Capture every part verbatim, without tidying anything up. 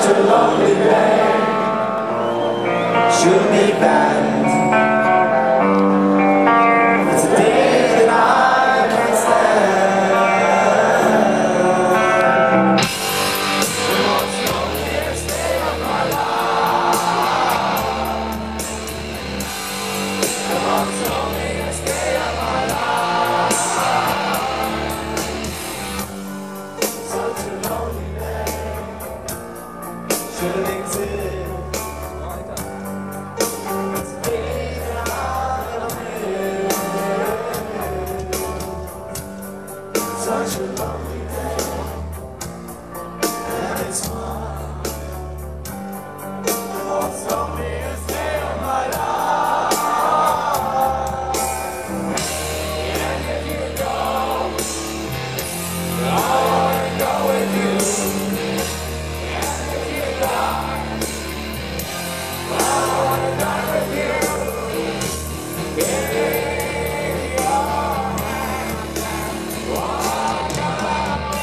a lonely day should be banned. It's a day that I can't stand. The most loneliest day of my life. The most loneliest day of my life. Such a lonely day shouldn't exist. It's a day that I don't live. Such a lonely day, and it's mine. The most loneliest day of my life. And if you go, I wanna go with you. And if you die, I wanna die with you. Give me your hand and walk away.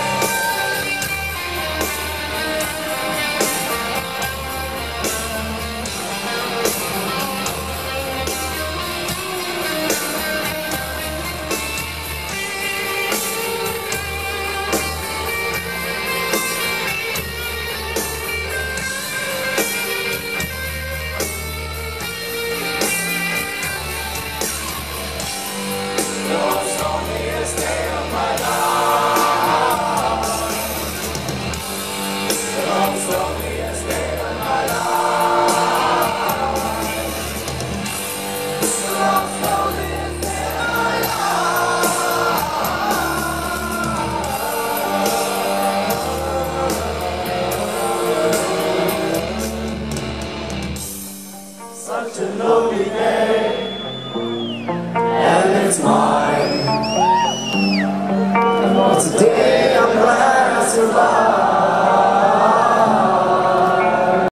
The most loneliest day of my life. The most loneliest day of my life. The most loneliest day of my life. Such a lonely day, and it's mine. Today I'm glad I survived.